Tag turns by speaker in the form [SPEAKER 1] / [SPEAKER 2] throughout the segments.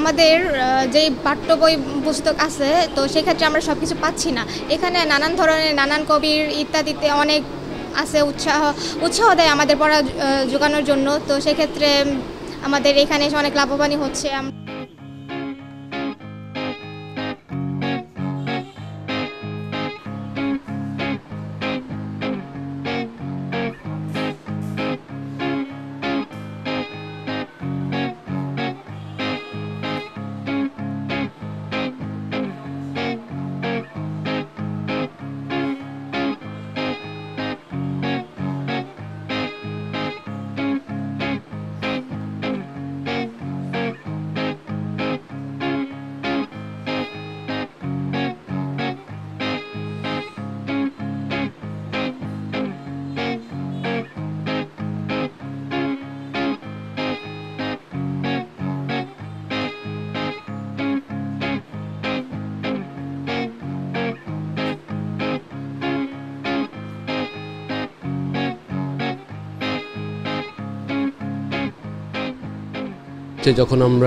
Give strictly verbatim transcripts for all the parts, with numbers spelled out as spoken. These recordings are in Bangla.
[SPEAKER 1] আমাদের যে পাঠ্য বই পুস্তক আছে তো সেক্ষেত্রে আমরা সব কিছু পাচ্ছি না। এখানে নানান ধরনের নানান কবির ইত্যাদিতে অনেক আছে উৎসাহ উৎসাহ দেয় আমাদের পড়া জোগানোর জন্য। তো সেক্ষেত্রে আমাদের এখানে এসে অনেক লাভবানই হচ্ছে।
[SPEAKER 2] যখন আমরা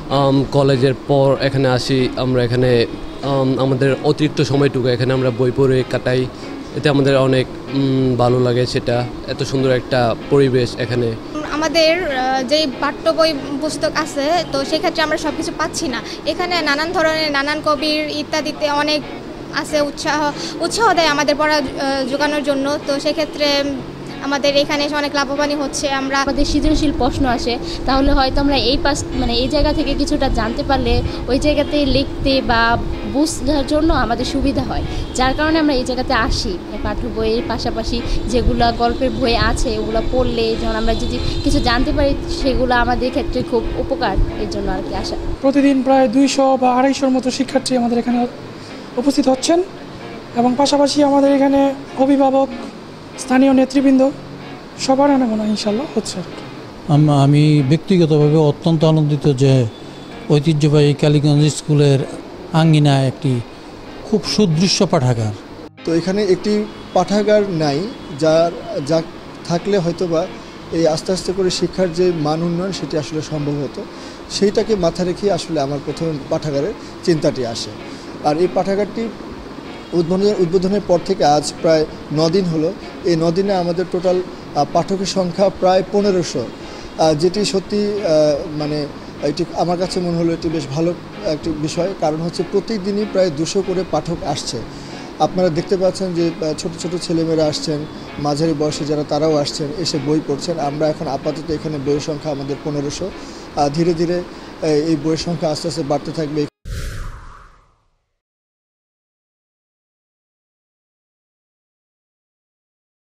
[SPEAKER 2] কলেজের পর এখানে আসি, আমরা এখানে আমাদের অতিরিক্ত সময়টুকু এখানে আমরা বই পড়ে কাটাই, এতে আমাদের অনেক ভালো লাগে। সেটা এত সুন্দর একটা পরিবেশ এখানে।
[SPEAKER 1] আমাদের যেই পাঠ্য বই পুস্তক আছে তো সেক্ষেত্রে আমরা সব কিছু পাচ্ছি না। এখানে নানান ধরনের নানান কবির ইত্যাদিতে অনেক আছে উৎসাহ উৎসাহ দেয় আমাদের পড়া জোগানোর জন্য। তো সেক্ষেত্রে আমাদের এখানে এসে অনেক লাভবানই হচ্ছে। আমরা
[SPEAKER 3] আমাদের সৃজনশীল প্রশ্ন আসে, তাহলে হয়তো আমরা এই পাশ মানে এই জায়গা থেকে কিছুটা জানতে পারলে ওই জায়গাতে লিখতে বা বুঝার জন্য আমাদের সুবিধা হয়, যার কারণে আমরা এই জায়গাতে আসি। পাঠ্য বইয়ের পাশাপাশি যেগুলো গল্পের বই আছে ওগুলো পড়লে যখন আমরা যদি কিছু জানতে পারি সেগুলো আমাদের ক্ষেত্রে খুব উপকার, এর জন্য আর কি আসা।
[SPEAKER 4] প্রতিদিন প্রায় দুইশো বা আড়াইশোর মতো শিক্ষার্থী আমাদের এখানে উপস্থিত হচ্ছেন এবং পাশাপাশি আমাদের এখানে অভিভাবক, স্থানীয় নেতৃবৃন্দ সবার আনাগোনা ইনশাল্লাহ হচ্ছে।
[SPEAKER 5] আমি ব্যক্তিগতভাবে অত্যন্ত আনন্দিত যে ঐতিহ্যবাহী কালীগঞ্জ স্কুলের আঙ্গিনায় একটি খুব সুদৃশ্য পাঠাগার।
[SPEAKER 6] তো এখানে একটি পাঠাগার নাই, যার যা থাকলে হয়তোবা এই আস্তে আস্তে করে শিক্ষার যে মান উন্নয়ন সেটি আসলে সম্ভব হতো। সেইটাকে মাথায় রেখে আসলে আমার প্রথম পাঠাগারের চিন্তাটি আসে। আর এই পাঠাগারটি উদ্বোধনের উদ্বোধনের পর থেকে আজ প্রায় নদিন হলো। এই নদিনে আমাদের টোটাল পাঠকের সংখ্যা প্রায় পনেরোশো, যেটি সত্যি মানে এটি আমার কাছে মনে হলো এটি বেশ ভালো একটি বিষয়। কারণ হচ্ছে প্রতিদিনই প্রায় দুশো করে পাঠক আসছে। আপনারা দেখতে পাচ্ছেন যে ছোট ছোট ছেলেমেয়েরা আসছেন, মাঝারি বয়সে যারা তারাও আসছেন, এসে বই পড়ছেন। আমরা এখন আপাতত এখানে বইয়ের সংখ্যা আমাদের পনেরোশো, ধীরে ধীরে এই বইয়ের সংখ্যা আস্তে আস্তে বাড়তে থাকবে।